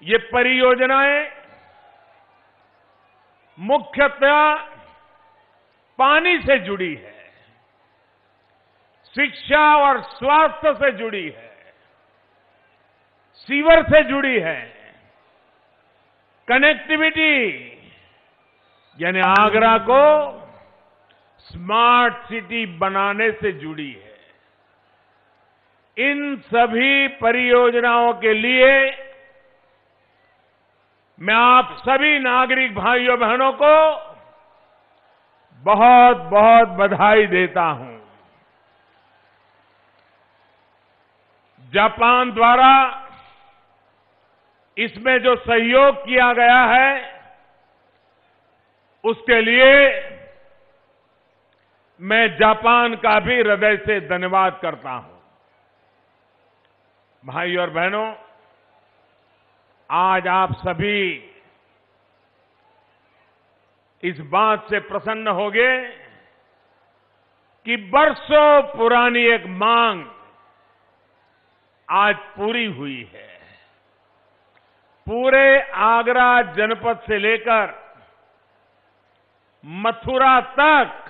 ये परियोजनाएं मुख्यतः पानी से जुड़ी है, शिक्षा और स्वास्थ्य से जुड़ी है, सीवर से जुड़ी है, कनेक्टिविटी यानी आगरा को स्मार्ट सिटी बनाने से जुड़ी है। इन सभी परियोजनाओं के लिए मैं आप सभी नागरिक भाइयों बहनों को बहुत बहुत बधाई देता हूं। जापान द्वारा इसमें जो सहयोग किया गया है उसके लिए मैं जापान का भी हृदय से धन्यवाद करता हूं। भाई और बहनों, आज आप सभी इस बात से प्रसन्न होंगे कि बरसों पुरानी एक मांग आज पूरी हुई है। पूरे आगरा जनपद से लेकर मथुरा तक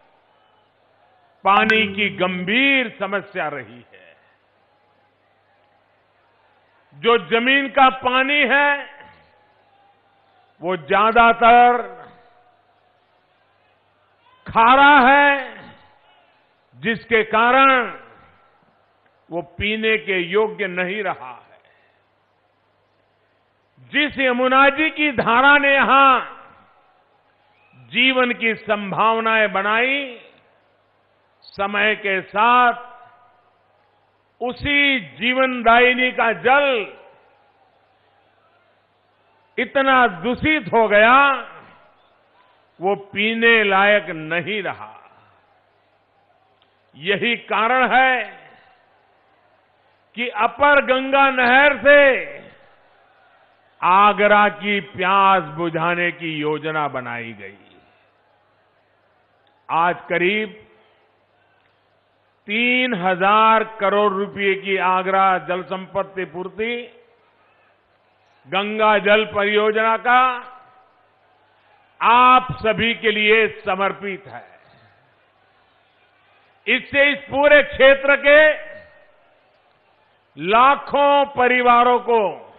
पानी की गंभीर समस्या रही है। जो जमीन का पानी है वो ज्यादातर खारा है, जिसके कारण वो पीने के योग्य नहीं रहा है। जिस यमुना जी की धारा ने यहां जीवन की संभावनाएं बनाई, समय के साथ उसी जीवनदायिनी का जल इतना दूषित हो गया, वो पीने लायक नहीं रहा। यही कारण है कि अपर गंगा नहर से आगरा की प्यास बुझाने की योजना बनाई गई। आज करीब 3,000 करोड़ रुपए की आगरा जल संपत्ति पूर्ति गंगा जल परियोजना का आप सभी के लिए समर्पित है। इससे इस पूरे क्षेत्र के लाखों परिवारों को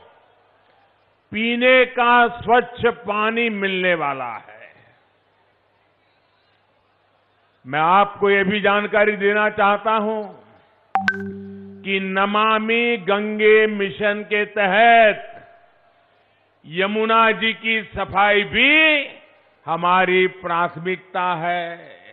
पीने का स्वच्छ पानी मिलने वाला है। मैं आपको यह भी जानकारी देना चाहता हूं कि नमामि गंगे मिशन के तहत यमुना जी की सफाई भी हमारी प्राथमिकता है।